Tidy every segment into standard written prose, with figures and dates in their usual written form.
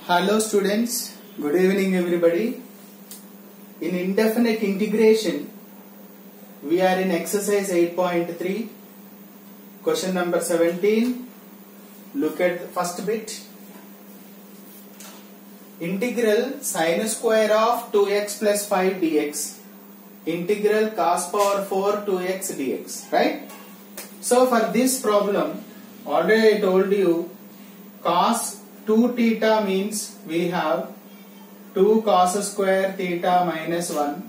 Hello students, good evening everybody. In indefinite integration, we are in exercise 8.3, question number 17. Look at the first bit. Integral sin square of 2x plus 5 dx, integral cos power 4 2x dx, right? So for this problem, already I told you cos 2 theta means we have 2 cos square theta minus 1.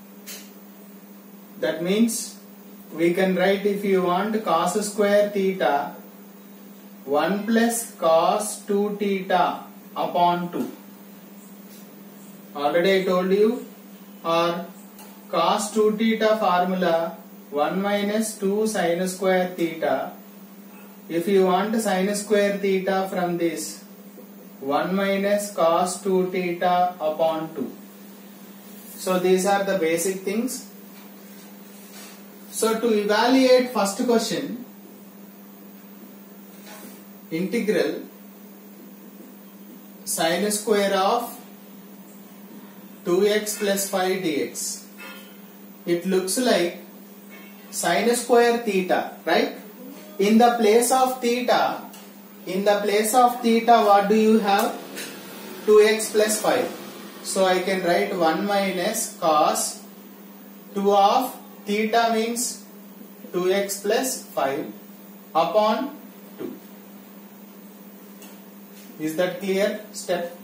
That means we can write, if you want cos square theta, 1 plus cos 2 theta upon 2. Already I told you, or cos 2 theta formula 1 minus 2 sin square theta. If you want sin square theta from this, 1 minus cos 2 theta upon 2. So these are the basic things. So to evaluate first question, integral sin square of 2x plus 5 dx. It looks like sin square theta, right? In the place of theta, what do you have? 2x plus 5. So I can write 1 minus cos 2 of theta means 2x plus 5 upon 2. Is that clear? Step.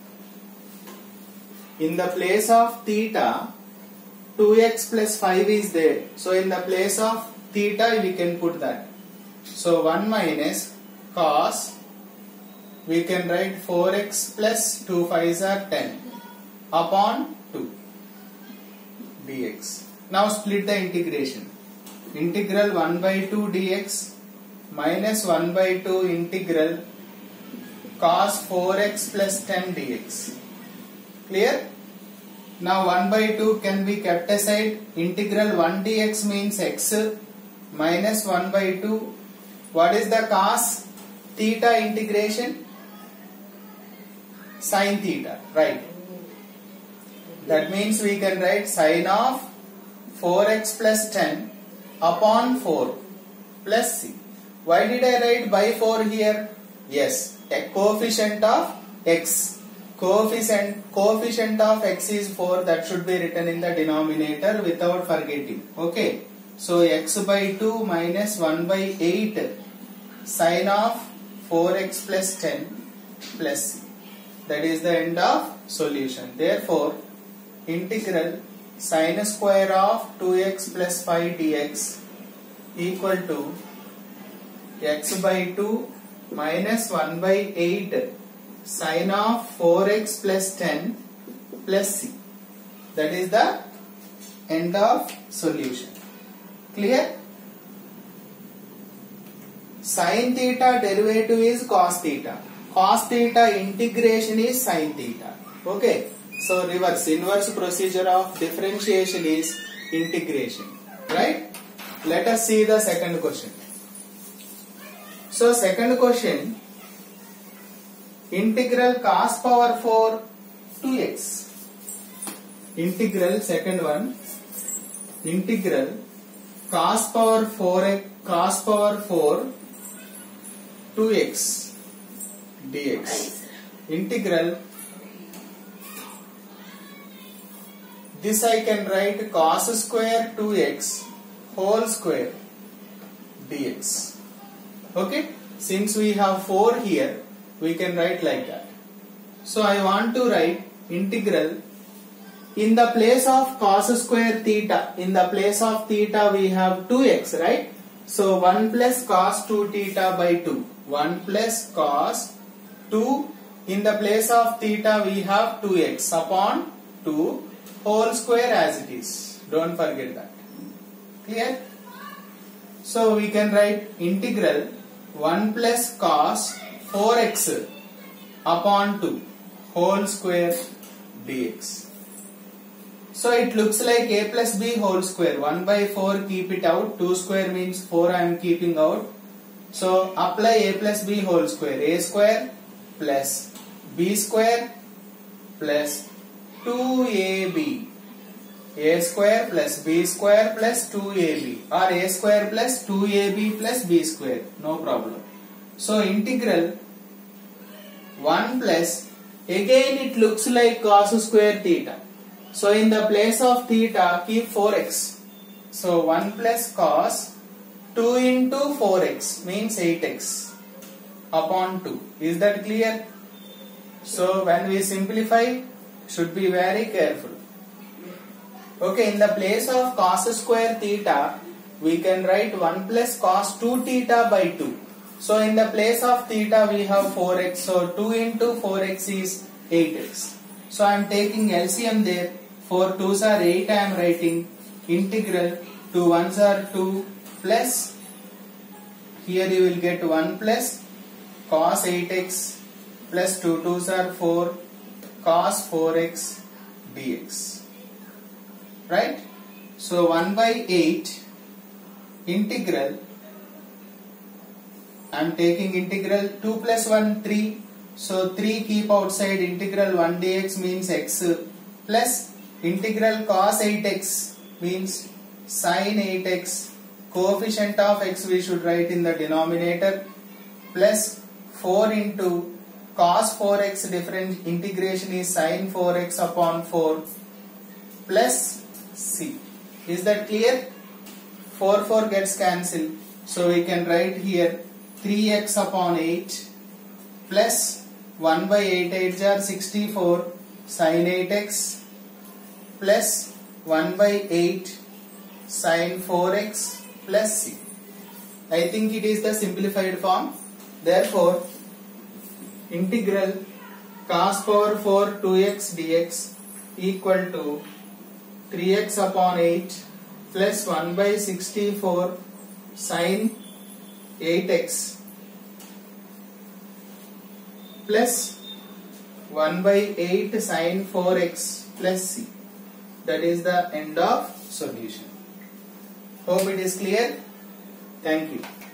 In the place of theta, 2x plus 5 is there. So in the place of theta, we can put that. So 1 minus cos, we can write 4x plus 2 5s are 10 upon 2 dx. Now split the integration. Integral 1 by 2 dx minus 1 by 2 integral cos 4x plus 10 dx. Clear? Now 1 by 2 can be kept aside. Integral 1 dx means x minus 1 by 2. What is the cos theta integration? Sin theta, right? That means we can write sin of 4x plus 10 upon 4 plus c. Why did I write by 4 here? Yes, a coefficient of x. Coefficient of x is 4. That should be written in the denominator without forgetting. Okay. So x by 2 minus 1 by 8 sin of 4x plus 10 plus c. That is the end of solution. Therefore, integral sin square of 2x plus 5 dx equal to x by 2 minus 1 by 8 sin of 4x plus 10 plus c. That is the end of solution. Clear? Sin theta derivative is cos theta. Cos theta integration is sin theta. Okay. So reverse, inverse procedure of differentiation is integration. Right? Let us see the second question. So second question, integral cos power 4 2x. Integral, second one, integral cos power 4 2x dx. Integral, this I can write cos square 2x whole square dx. Okay, since we have 4 here, we can write like that. So I want to write integral in the place of cos square theta. In the place of theta we have 2x, right? So 1 plus cos 2 theta by 2. 1 plus cos 2. In the place of theta we have 2x upon 2 whole square as it is. Don't forget that. Clear? So we can write integral 1 plus cos 4x upon 2 whole square dx. So it looks like a plus b whole square. 1 by 4 keep it out. 2 square means 4 I am keeping out. So apply a plus b whole square. A square plus b square plus 2ab. A square plus b square plus 2ab, or a square plus 2ab plus b square, no problem. So integral 1 plus, again it looks like cos square theta. So in the place of theta keep 4x. So 1 plus cos 2 into 4x means 8x upon 2. Is that clear? So when we simplify, should be very careful. Okay, in the place of cos square theta, we can write 1 plus cos 2 theta by 2. So in the place of theta we have 4x, so 2 into 4x is 8x. So I am taking LCM there, 4 2s are 8, I am writing integral 2 1s are 2 plus, here you will get 1 plus cos 8x plus 2 2s are 4 cos 4x dx. Right? So 1 by 8 integral, I am taking integral 2 plus 1 3, so 3 keep outside, integral 1 dx means x plus integral cos 8x means sin 8x, coefficient of x we should write in the denominator, plus 4 into cos 4x, different integration is sin 4x upon 4 plus c. Is that clear? 4 gets cancelled, so we can write here 3x upon 8 plus 1 by 8 8s are 64 sin 8x plus 1 by 8 sin 4x plus c. I think it is the simplified form. Therefore integral cos power 4 2x dx equal to 3x upon 8 plus 1 by 64 sin 8x plus 1 by 8 sin 4x plus c. That is the end of solution. Hope it is clear. Thank you.